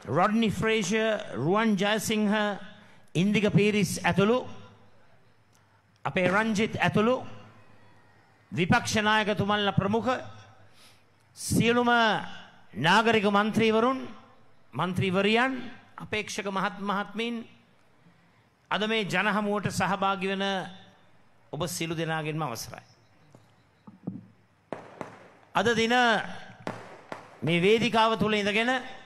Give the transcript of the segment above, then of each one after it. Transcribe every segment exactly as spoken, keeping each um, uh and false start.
Rodney Frazier, Ruwan Jayasinghe, Indika Piris ඇතුළු අපේ රංජිත් ඇතුළු විපක්ෂ නායකතුමන්ලා ප්‍රමුඛ සියලුම නාගරික මන්ත්‍රීවරුන් මන්ත්‍රීවරියන් අපේක්ෂක මහත් මහත්මීන් අද මේ ජනහමුවට සහභාගී වෙන ඔබ සියලු දෙනාගෙන්ම අවසරයි. අද දින මේ වේදිකාව තුල ඉඳගෙන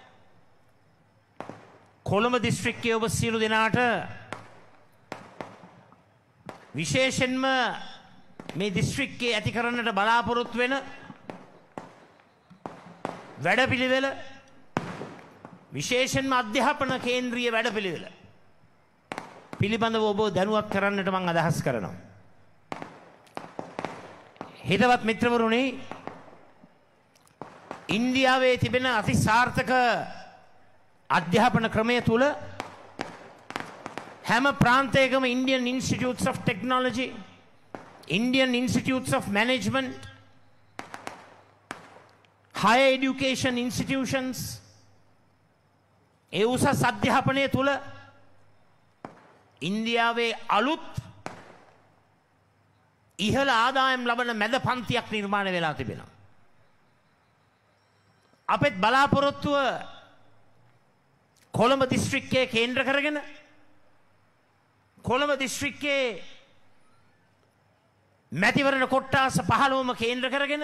කොළඹ දිස්ත්‍රික්කයේ ඔබ සියලු දෙනාට විශේෂයෙන්ම මේ දිස්ත්‍රික්කයේ ඇති කරන්නට බලාපොරොත්තු වෙන වැඩපිළිවෙල විශේෂයෙන්ම අධ්‍යාපන කේන්ද්‍රීය වැඩපිළිවෙල පිළිබඳව ඔබ දැනුවත් කරන්නට මම අදහස් කරනවා. හිතවත් මිත්‍රවරුනි, ඉන්දියාවේ තිබෙන අති සාර්ථක අධ්‍යාපන ක්‍රමය තුල හැම ප්‍රාන්තයකම Indian Institutes of Technology, Indian Institutes of Management, Higher Education Institutions ඒ උසස් අධ්‍යාපනය තුල ඉන්දියාවේ අලුත් ඉහළ ආදායම් ලබන මැද පන්තියක් නිර්මාණය වෙලා තිබෙනවා. අපෙත් බලාපොරොත්තුව කොළඹ දිස්ත්‍රික්කයේ කේන්ද්‍ර කරගෙන කොළඹ දිස්ත්‍රික්කයේ මැතිවරණ කොට්ටාස පහළොවම කේන්ද්‍ර කරගෙන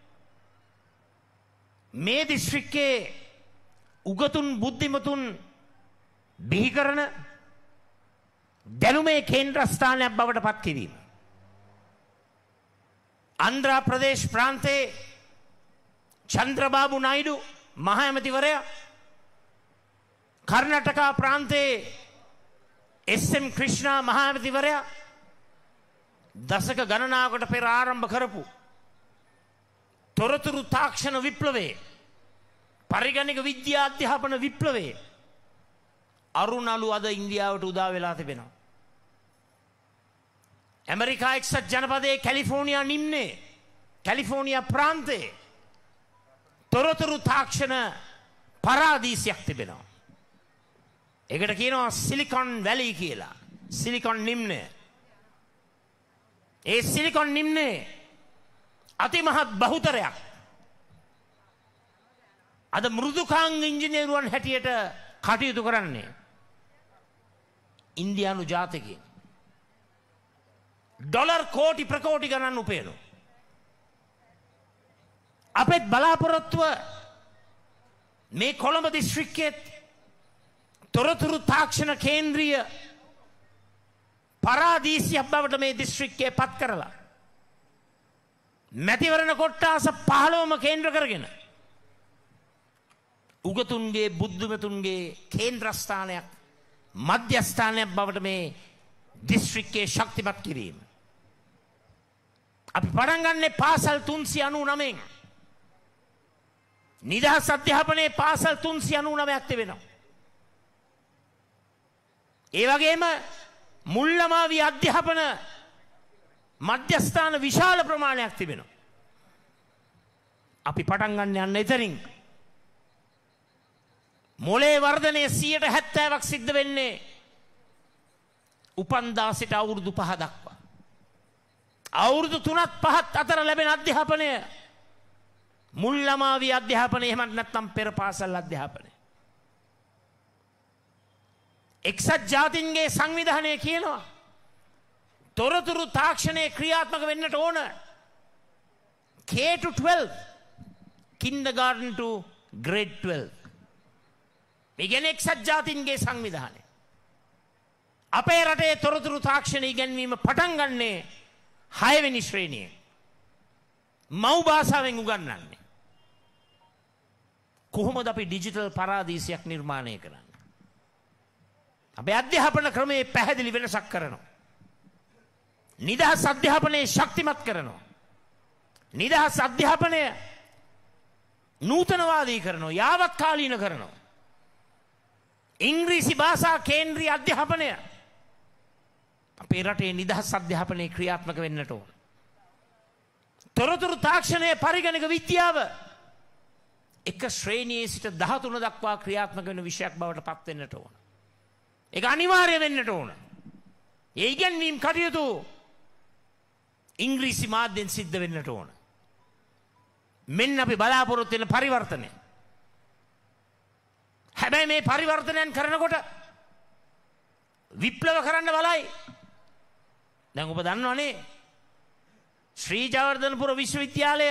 මේ දිස්ත්‍රික්කයේ උගතුන් බුද්ධිමතුන් බිහි කරන දැනුමේ කේන්ද්‍රස්ථානයක් බවට පත් කිරීම. ආන්ධ්‍ර ප්‍රදේශ ප්‍රාන්තයේ චන්ද්‍රබාබු නායිඩු මහ ඇමතිවරයා, කර්ණාටක ප්‍රාන්තයේ එස් එම් ක්‍රිෂ්ණා මහ ඇමතිවරයා දශක ගණනාවකට පෙර ආරම්භ කරපු තොරතුරු තාක්ෂණ විප්ලවයේ පරිගණක විද්‍යා අධ්‍යාපන විප්ලවයේ අරුණලු අද ඉන්දියාවට උදා වෙලා තිබෙනවා. ඇමරිකා එක්සත් ජනපදයේ කැලිෆෝනියා නිම්නයේ කැලිෆෝනියා ප්‍රාන්තයේ තොරතුරු තාක්ෂණ පරාදීසයක් තිබෙනවා. ඒකට කියනවා සිලිකොන් වැලි කියලා. සිලිකොන් නිම්නය. ඒ සිලිකොන් නිම්නයේ අතිමහත් බහුතරයක් අද මෘදුකාංග ඉංජිනේරුවන් හැටියට කටයුතු කරන්නේ ඉන්දියානු ජාතිකයින්. ඩොලර් කෝටි ප්‍රකෝටි ගණන් උපයනවා. අපෙත් බලාපොරොත්තුව මේ කොළඹ දිස්ත්‍රික්කයේ තොරතුරු තාක්ෂණ කේන්ද්‍රීය පරාදීසියක් බවට මේ දිස්ත්‍රික්කය පත් කරලා මැතිවරණ කොට්ටාස පහළොවම කේන්ද්‍ර කරගෙන උගතුන්ගේ බුද්ධිමතුන්ගේ කේන්ද්‍රස්ථානයක් මධ්‍යස්ථානයක් බවට මේ දිස්ත්‍රික්කයේ ශක්තිමත් කිරීම. අපි පටන් ගන්නේ පාසල් තුන්සිය අනූනවයෙන්. නිදහස් අධ්‍යාපනයේ පාසල් තුන්සිය අනූනවයක් තිබෙනවා. ඒ වගේම මුල්ලමාවි අධ්‍යාපන මධ්‍යස්ථාන විශාල ප්‍රමාණයක් තිබෙනවා. අපි පටන් ගන්න යන්න එතනින්. මොලේ වර්ධනය සියයට හැත්තෑවක් සිද්ධ වෙන්නේ උපන්දා සිට අවුරුදු පහ දක්වා. අවුරුදු තුනත් පහත් අතර ලැබෙන අධ්‍යාපනය මුල්ලමාවි අධ්‍යාපනය, එහෙමත් නැත්නම් පෙර පාසල් අධ්‍යාපනය. එක්සත් ජාතීන්ගේ සංවිධානය කියනවා තොරතුරු තාක්ෂණයේ ක්‍රියාත්මක වෙන්නට ඕන K to twelve, kindergarten to grade twelve. මේ කියන්නේ එක්සත් ජාතීන්ගේ සංවිධානය. අපේ රටේ තොරතුරු තාක්ෂණ ඉගෙනීම පටන් ගන්නේ හය වෙනි ශ්‍රේණියේ. මව් භාෂාවෙන් උගන්වන්නේ. කොහොමද අපි ඩිජිටල් පරාදීසයක් නිර්මාණය කරන්නේ? අපේ අධ්‍යාපන ක්‍රමයේ පැහැදිලි වෙනසක් කරනවා. නිදහස් අධ්‍යාපනයේ ශක්තිමත් කරනවා. නිදහස් අධ්‍යාපනය නූතනවාදී කරනවා, යාවත්කාලීන කරනවා. ඉංග්‍රීසි භාෂා කේන්ද්‍රීය අධ්‍යාපනය අපේ රටේ නිදහස් අධ්‍යාපනයේ ක්‍රියාත්මක වෙන්නට ඕන. තොරතුරු තාක්ෂණයේ පරිගණක විද්‍යාව එක ශ්‍රේණියේ සිට දහතුන දක්වා ක්‍රියාත්මක වෙන විෂයක් බවට පත් වෙන්නට ඕන. ඒක අනිවාර්ය වෙන්නට ඕන. ඒ ඉගැන්වීම් කටයුතු ඉංග්‍රීසි මාධ්‍යෙන් සිද්ධ වෙන්නට ඕන. මෙන්න අපි බලාපොරොත්තු වෙන පරිවර්තනය. හැබැයි මේ පරිවර්තනයන් කරනකොට විප්ලව කරන්න බලයි. දැන් ඔබ දන්නවනේ ශ්‍රී ජයවර්ධනපුර විශ්වවිද්‍යාලය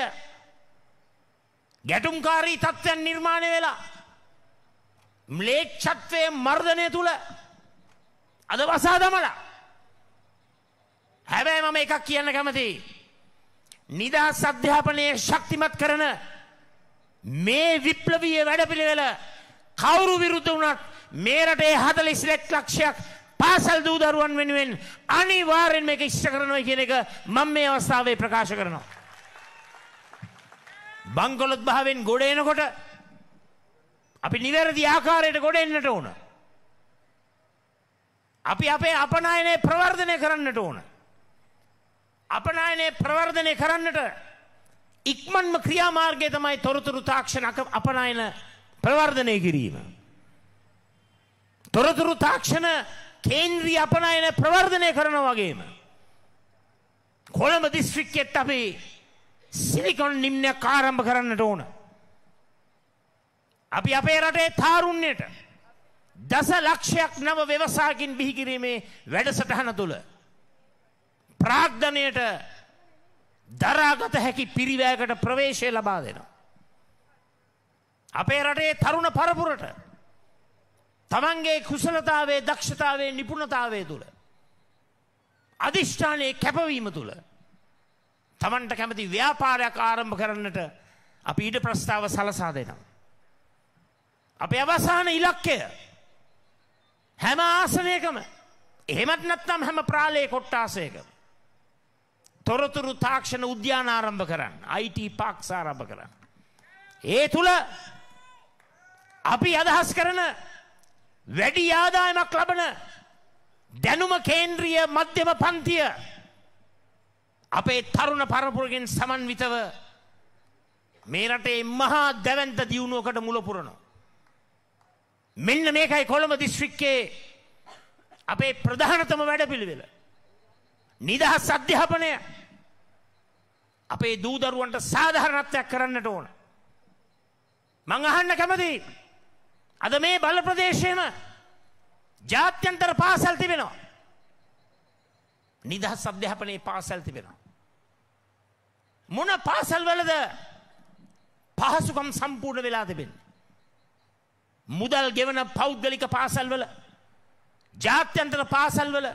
ගැටුම්කාරී තත්ත්වයන් නිර්මාණය වෙලා ම්ලේච්ඡත්වයේ මර්ධනය තුල අද වසා දමලා. හැබැයි මම එකක් කියන්න කැමතියි. නිදහස් අධ්‍යාපනයේ ශක්තිමත් කරන මේ විප්ලවීය වැඩපිළිවෙල කවුරු විරුද්ධ වුණත් මේ රටේ හතළිස් ලක්ෂයක් පාසල් දූ දරුවන් වෙනුවෙන් අනිවාර්යෙන් මේක ඉෂ්ට කරනවා කියන එක මම මේ අවස්ථාවේ ප්‍රකාශ කරනවා. බංකොලොත් භාවයෙන් ගොඩ එනකොට අපි නිවැරදි ආකාරයට ගොඩ එන්නට ඕන. අපි අපේ අපනයනය ප්‍රවර්ධනය කරන්නට ඕන. අපනයනය ප්‍රවර්ධනය කරන්නට ඉක්මන්ම ක්‍රියාමාර්ගය තමයි තොරතුරු තාක්ෂණ අපනයන ප්‍රවර්ධනය කිරීම. තොරතුරු තාක්ෂණ කේන්ද්‍රීය අපනයන ප්‍රවර්ධනය කරනවා වගේම කොළඹ දිස්ත්‍රික්කෙත් අපි සිලිකොන් නිම්නයක් ආරම්භ කරන්නට ඕන. අපි අපේ රටේ තාරුණ්‍යයට දස ලක්ෂයක් නව ව්‍යවසායකින් බිහි කිරීමේ වැඩසටහන තුළ ප්‍රාග්ධනයට දරාගත හැකි පිරිවැයකට ප්‍රවේශය ලබා දෙනවා. අපේ රටේ තරුණ පරපුරට තමන්ගේ කුසලතාවේ දක්ෂතාවේ නිපුණතාවේ තුළ අධිෂ්ඨානයේ කැපවීම තුළ තමන්ට කැමති ව්‍යාපාරයක් ආරම්භ කරන්නට අපි ඊට ප්‍රස්තාව සලසා දෙනවා. අපේ අවසාන ඉලක්කය හැම ආසනයකම එහෙමත් නැත්නම් හැම ප්‍රාලයේ කොට්ටාසයකම තොරතුරු තාක්ෂණ උද්‍යාන ආරම්භ කරන්න, I T පාක්ස් ආරම්භ කරන්න. ඒ තුල අපි අදහස් කරන වැඩි ආදායමක් ලබන දැනුම කේන්ද්‍රීය මධ්‍යම පන්තිය අපේ තරුණ පරපුරකින් සමන්විතව මේ රටේ මහා දැවැන්ත දියුණුවකට මුල පුරනවා. මෙන්න මේකයි කොළඹ දිස්ත්‍රික්කයේ අපේ ප්‍රධානතම වැඩපිළිවෙල. නිදහස් අධ්‍යාපනය අපේ දූ දරුවන්ට සාධාරණත්වයක් කරන්නට ඕන. මං අහන්න කැමතියි. අද මේ බල ප්‍රදේශයේම ජාත්‍යන්තර පාසල් තිබෙනවා. නිදහස් අධ්‍යාපනයේ පාසල් තිබෙනවා. මොන පාසල් වලද පහසුකම් සම්පූර්ණ වෙලා තිබෙන්නේ? මුදල් ගෙවන පෞද්ගලික පාසල් වල, ජාත්‍යන්තර පාසල් වල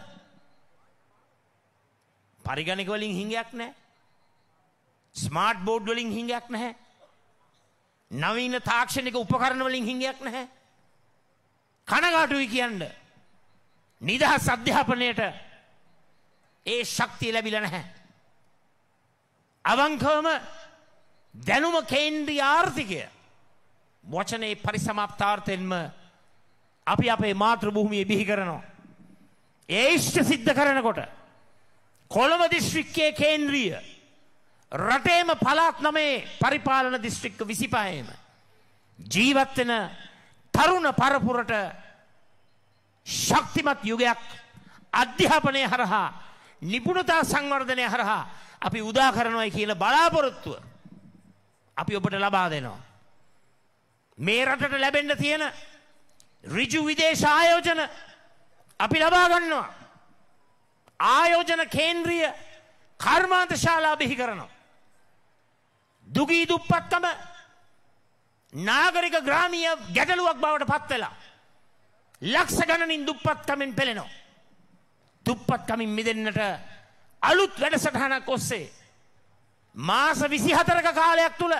පරිගණක වලින් හිඟයක් නැහැ. ස්මාර්ට් බෝඩ් වලින් හිඟයක් නැහැ. නවීන තාක්ෂණික උපකරණ වලින් හිඟයක් නැහැ. කනගාටුයි කියන්න නිදහස් අධ්‍යාපනයට ඒ ශක්තිය ලැබිලා නැහැ. අවංකවම දැනුම කේන්ද්‍රීය ආර්ථිකය වචනේ පරිසමාප්තාර්ථයෙන්ම අපි අපේ මාතෘ භූමියේ බිහි කරනවා. ඒ ඉෂ්ට සිද්ධ කරනකොට කොළඹ දිස්ත්‍රික්කයේ කේන්ද්‍රීය රටේම පළාත් නමේ පරිපාලන දිස්ත්‍රික්ක විසිපහේම ජීවත් වෙන තරුණ පරපුරට ශක්තිමත් යුගයක් අධ්‍යාපනය හරහා නිපුණතා සංවර්ධනය හරහා අපි උදා කරනවායි කියන බලාපොරොත්තුව අපි ඔබට ලබා දෙනවා. මේ රටට ලැබෙන්න තියෙන ඍජු විදේශ ආයෝජන අපි ලබා ගන්නවා. ආයෝජන කේන්ද්‍රීය කර්මාන්ත ශාලා බිහි කරනවා. දුගී දුප්පත්කම නාගරික ග්‍රාමීය ගැටලුවක් බවට පත් වෙලා ලක්ෂ ගණනින් දුප්පත්කමින් පෙළෙනවා. දුප්පත්කමින් මිදෙන්නට අලුත් වැඩසටහනක් ඔස්සේ මාස විසිහතරක කාලයක් තුල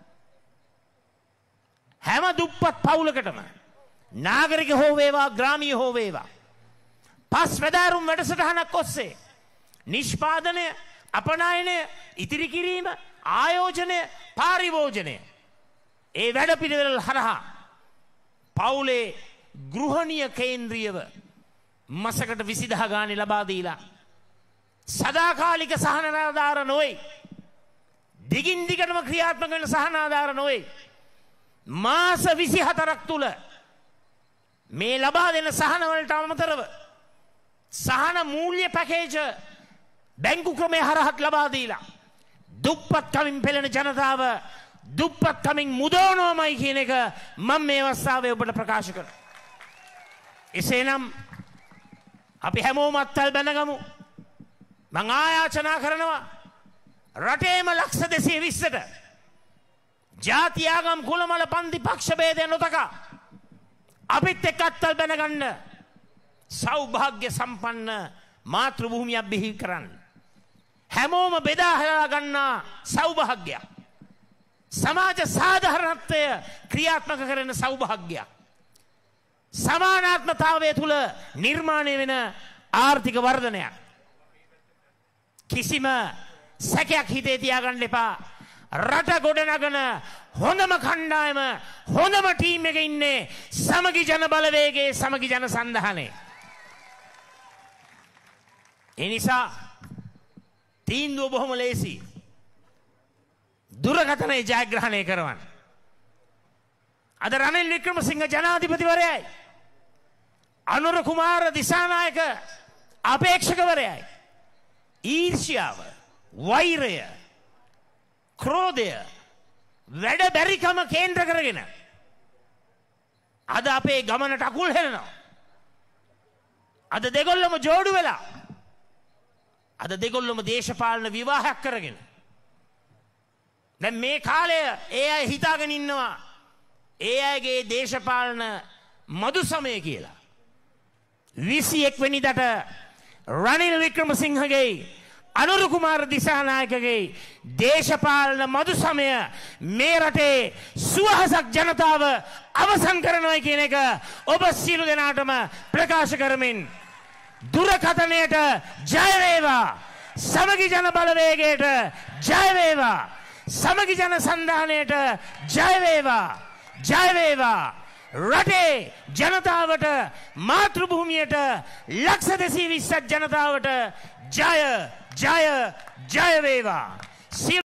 හැම දුප්පත් පවුලකටම නාගරික හෝ වේවා ග්‍රාමීය හෝ වේවා පස් වැදෑරුම් වැඩසටහනක් ඔස්සේ නිෂ්පාදනය, අපනයනය, ඉතිරි කිරීම, ආයෝජනය, පාරිභෝජනය ඒ වැඩ පිළිවෙල හරහා පවුලේ ගෘහණීය කේන්ද්‍රීයව මසකට විසිදහ ගානේ ලබා දීලා සදාකාලික සහනාධාර නොවේ, දිගින් දිගටම ක්‍රියාත්මක වෙන සහනාධාර නොවේ, මාස විසිහතරක් තුල මේ ලබා දෙන සහන වලට අමතරව සහන මූල්‍ය පැකේජ් බැංකු ක්‍රමයේ හරහත් ලබා දීලා දුප්පත් කමින් පෙළෙන ජනතාව දුප්පත් කමින් මුදවනවාමයි කියන එක මම මේ අවස්ථාවේ ඔබට ප්‍රකාශ කරනවා. එසේනම් අපි හැමෝම අත්ල් බැනගමු. මම ආයාචනා කරනවා රටේම ලක්ෂ දෙසිය විස්සට ජාති ආගම් කුලමල පන්ති පක්ෂ ભેදය නොතකා අපිත් එක්ක අත්ල් බැනගන්න සෞභාග්‍ය සම්පන්න මාතෘ භූමියක් බිහි කරන්න. හැමෝම බෙදා හදා ගන්නා සෞභාග්‍යයක්. සමාජ සාධාරණත්වය ක්‍රියාත්මක කරන සෞභාග්‍යයක්. සමානාත්මතාවය තුල නිර්මාණය වෙන ආර්ථික වර්ධනයක්. කිසිම සැකයක් හිතේ තියාගන්න එපා. රට ගොඩනගන හොඳම කණ්ඩායම හොඳම ටීම් එකේ ඉන්නේ සමගි ජන බලවේගයේ සමගි ජන සන්ධානයේ. ඒ නිසා තීන්දුව බොහොම ලේසි. දුරකථනයේ ජයග්‍රහණය කරවන්න. අද රනිල් වික්‍රමසිංහ ජනාධිපතිවරයයි අනුර කුමාර දිසානායක අපේක්ෂකවරයයි ඊර්ෂ්‍යාව වෛරය ක්‍රෝධය වැඩ බැරිකම කේන්ද්‍ර කරගෙන අද අපේ ගමනට අකුල් හෙලනවා. අද දෙගොල්ලම ජෝඩු වෙලා අද දෙගොල්ලම දේශපාලන විවාහයක් කරගෙන දැන් මේ කාලය ඒ අය හිතාගෙන ඉන්නවා ඒ අයගේ දේශපාලන මදු සමය කියලා. විසි එක් වෙනිදාට රනිල් වික්‍රමසිංහගේ අනුර කුමාර දිසානායකගේ දේශපාලන මදු සමය මේ රටේ සුවහසක් ජනතාව අවසන් කරනවා කියන එක ඔබ සියලු දෙනාටම ප්‍රකාශ කරමින් දුරකථනයට ජය වේවා. සමගි ජන බලවේගයට ජය වේවා. සමගි ජන සන්ධානයට ජය වේවා. ජය වේවා. රටේ ජනතාවට මාතෘ භූමියට ලක්ෂ දෙසිය විස්සක් ජනතාවට ජය ජය ජය වේවා.